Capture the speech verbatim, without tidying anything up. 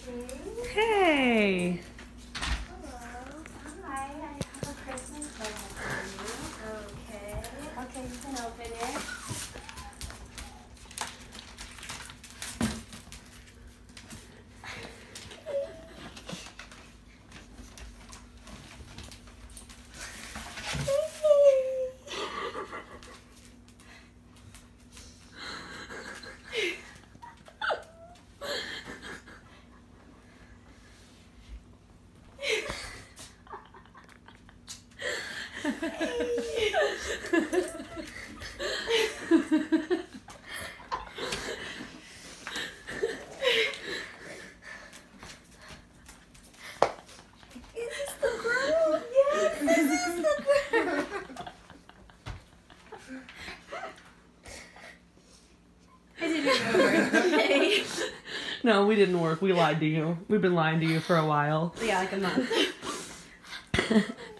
Hey. Hello. Hi. I have a Christmas present for you. Okay. Okay, you can open it. No, we didn't work. We lied to you. We've been lying to you for a while. Yeah, like a month.